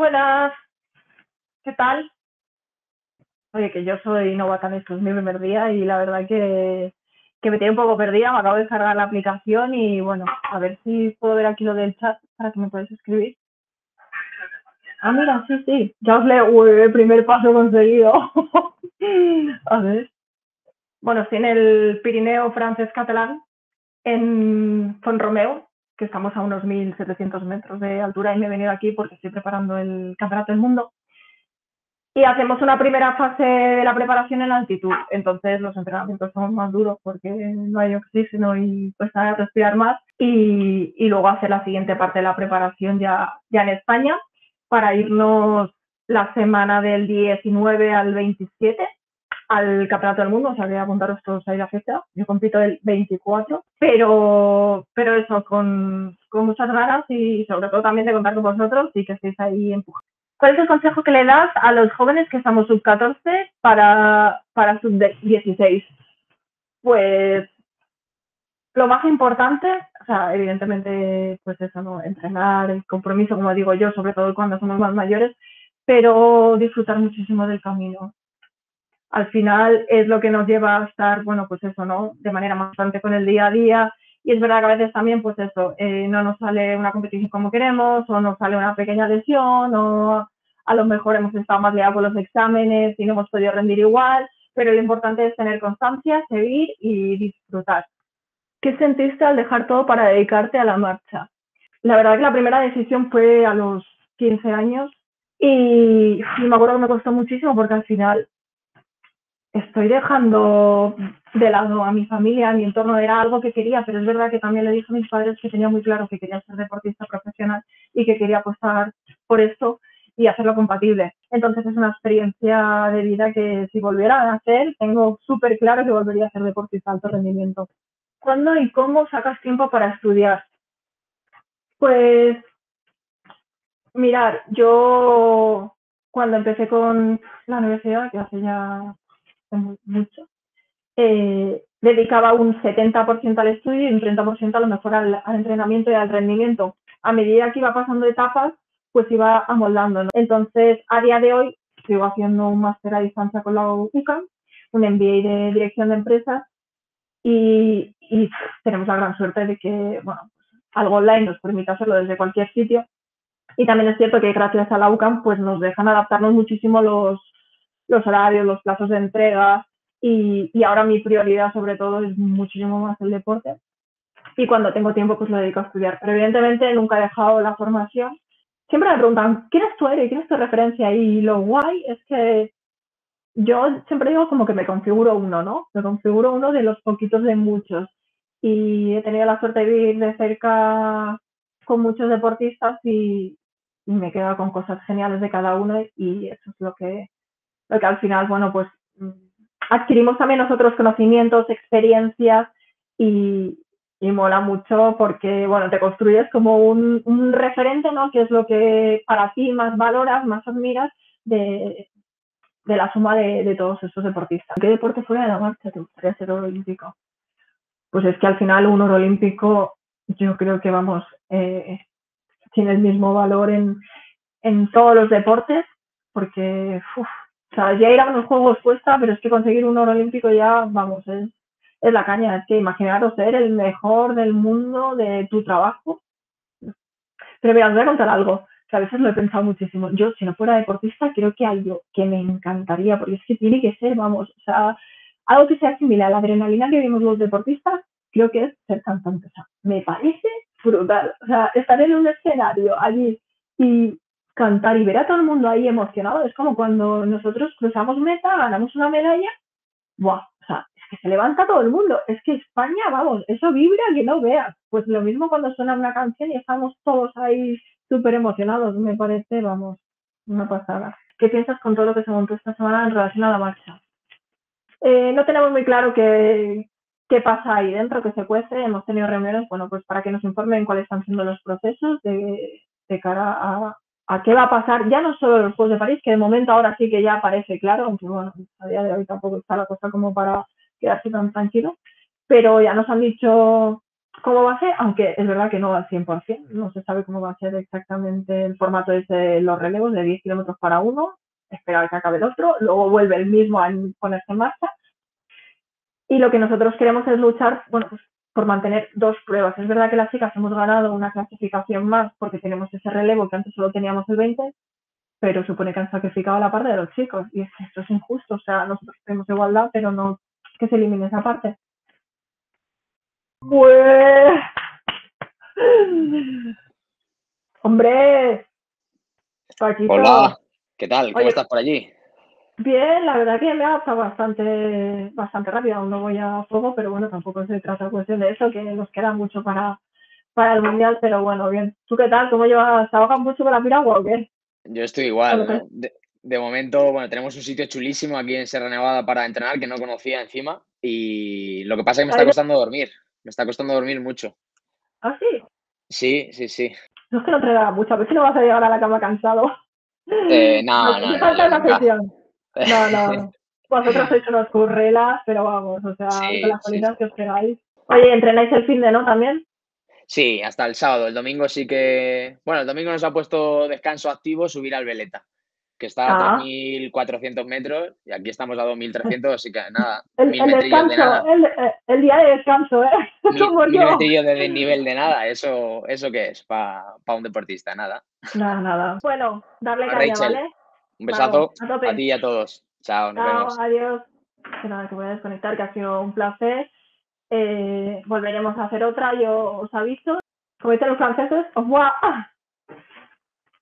Buenas, ¿qué tal? Oye, que yo soy novata en esto, es mi primer día y la verdad que me tiene un poco perdida. Me acabo de descargar la aplicación y bueno, a ver si puedo ver aquí lo del chat para que me podáis escribir. Ah, mira, sí, sí, ya os leo. Uy, el primer paso conseguido. A ver. Bueno, estoy en el Pirineo francés catalán, en Font-Romeu, que estamos a unos 1.700 metros de altura y me he venido aquí porque estoy preparando el Campeonato del Mundo. Y hacemos una primera fase de la preparación en altitud. Entonces los entrenamientos son más duros porque no hay oxígeno y cuesta respirar más. Y luego hacer la siguiente parte de la preparación ya en España para irnos la semana del 19 al 27 al Campeonato del Mundo. O sea, que apuntaros todos ahí la fecha. Yo compito el 24, pero eso, con muchas ganas y sobre todo también de contar con vosotros y que estéis ahí empujando. ¿Cuál es el consejo que le das a los jóvenes que estamos sub-14 para sub-16? Pues lo más importante, o sea, evidentemente, pues eso, ¿no? Entrenar, el compromiso, como digo yo, sobre todo cuando somos más mayores, pero disfrutar muchísimo del camino. Al final es lo que nos lleva a estar, bueno, pues eso, ¿no? De manera más constante con el día a día. Y es verdad que a veces también, pues eso, no nos sale una competición como queremos, o nos sale una pequeña lesión, o a lo mejor hemos estado más liados con los exámenes y no hemos podido rendir igual, pero lo importante es tener constancia, seguir y disfrutar. ¿Qué sentiste al dejar todo para dedicarte a la marcha? La verdad que la primera decisión fue a los 15 años y me acuerdo que me costó muchísimo porque al final estoy dejando de lado a mi familia, a mi entorno, era algo que quería, pero es verdad que también le dije a mis padres que tenía muy claro que quería ser deportista profesional y que quería apostar por esto y hacerlo compatible. Entonces es una experiencia de vida que si volviera a hacer, tengo súper claro que volvería a ser deportista de alto rendimiento. ¿Cuándo y cómo sacas tiempo para estudiar? Pues mirar, yo cuando empecé con la universidad, que hace ya mucho, dedicaba un 70% al estudio y un 30% a lo mejor al entrenamiento y al rendimiento. A medida que iba pasando etapas, pues iba amoldando, ¿no? Entonces, a día de hoy, sigo haciendo un máster a distancia con la UCAM, un MBA de dirección de empresas y tenemos la gran suerte de que, bueno, algo online nos permite hacerlo desde cualquier sitio. Y también es cierto que gracias a la UCAM pues nos dejan adaptarnos muchísimo los horarios, los plazos de entrega y ahora mi prioridad sobre todo es muchísimo más el deporte y cuando tengo tiempo pues lo dedico a estudiar. Pero evidentemente nunca he dejado la formación. Siempre me preguntan, ¿quién es tu héroe? ¿Quién es tu referencia? Y lo guay es que yo siempre digo como que me configuro uno, ¿no? Me configuro uno de los poquitos de muchos. Y he tenido la suerte de vivir de cerca con muchos deportistas y me he quedado con cosas geniales de cada uno y eso es lo que al final, bueno, pues adquirimos también nosotros conocimientos, experiencias y, y mola mucho porque, bueno, te construyes como un referente, ¿no? Que es lo que para ti más valoras, más admiras de la suma de todos estos deportistas. ¿Qué deporte fuera de la marcha te gustaría ser oro olímpico? Pues es que al final un oro olímpico yo creo que vamos, tiene el mismo valor en todos los deportes porque o sea, ya ir a los juegos cuesta, pero es que conseguir un oro olímpico ya, vamos, es la caña. Es que imaginaros ser el mejor del mundo de tu trabajo. Pero mira, os voy a contar algo que a veces lo he pensado muchísimo. Yo, si no fuera deportista, creo que algo que me encantaría, porque es que tiene que ser, vamos, o sea, algo que sea similar a la adrenalina que vimos los deportistas, creo que es ser cantante. O sea, me parece brutal. O sea, estar en un escenario allí y cantar y ver a todo el mundo ahí emocionado, es como cuando nosotros cruzamos meta, ganamos una medalla, ¡buah! O sea, es que se levanta todo el mundo. Es que España, vamos, eso vibra que no veas. Pues lo mismo cuando suena una canción y estamos todos ahí súper emocionados, me parece, vamos, una pasada. ¿Qué piensas con todo lo que se montó esta semana en relación a la marcha? No tenemos muy claro qué pasa ahí dentro, que se cuece. Hemos tenido reuniones, bueno, pues para que nos informen cuáles están siendo los procesos de cara a qué va a pasar, ya no solo los Juegos de París, que de momento ahora sí que ya parece claro, aunque bueno, a día de hoy tampoco está la cosa como para quedarse tan tranquilo, pero ya nos han dicho cómo va a ser, aunque es verdad que no al 100%, no se sabe cómo va a ser exactamente el formato de los relevos de 10 kilómetros para uno, esperar que acabe el otro, luego vuelve el mismo a ponerse en marcha. Y lo que nosotros queremos es luchar, bueno, pues por mantener dos pruebas. Es verdad que las chicas hemos ganado una clasificación más porque tenemos ese relevo que antes solo teníamos el 20, pero supone que han sacrificado la parte de los chicos. Y es que esto es injusto. O sea, nosotros tenemos igualdad, pero no que se elimine esa parte. Pues... Hombre, Hola, Paquito. ¿qué tal? ¿Cómo Oye, estás por allí? bien, la verdad que me ha adaptado bastante rápido. Aún no voy a fuego, pero bueno, tampoco se trata cuestión de eso, que nos queda mucho para el mundial, pero bueno, bien. ¿Tú qué tal? ¿Cómo llevas? ¿Te ahogas mucho con la piragua o qué? Yo estoy ¿O lo igual, que- ¿no? De momento, bueno, tenemos un sitio chulísimo aquí en Sierra Nevada para entrenar que no conocía encima y lo que pasa es que me está costando dormir, me está costando dormir mucho. ¿Ah, sí? Sí, sí, sí. No es que no entrenaba mucho, a ver si no vas a llegar a la cama cansado. No, no, Te no, falta yo una nunca. sesión. No, no. Vosotros sois unos currelas, pero vamos, o sea, con Sí, las sí, colinas sí. que os pegáis. Oye, ¿entrenáis el fin de no también? Sí, hasta el sábado. El domingo sí que. Bueno, el domingo nos ha puesto descanso activo subir al Veleta, que está a Ah, 3.400 metros y aquí estamos a 2.300, así que nada, el 1.000 metrillos de descanso, nada. el día de descanso, ¿eh? Mil, Como mil yo. metrillos de desnivel de nada, ¿eso qué es? Para un deportista, nada. Nada, nada. Bueno, darle Bueno, caña, Rachel, ¿vale? un Vamos, besazo a a tope. ti y a todos. Chao, nos Chao, vemos. adiós. Que nada, que voy a desconectar, que ha sido un placer. Volveremos a hacer otra, yo os aviso. Como dicen los franceses, au revoir.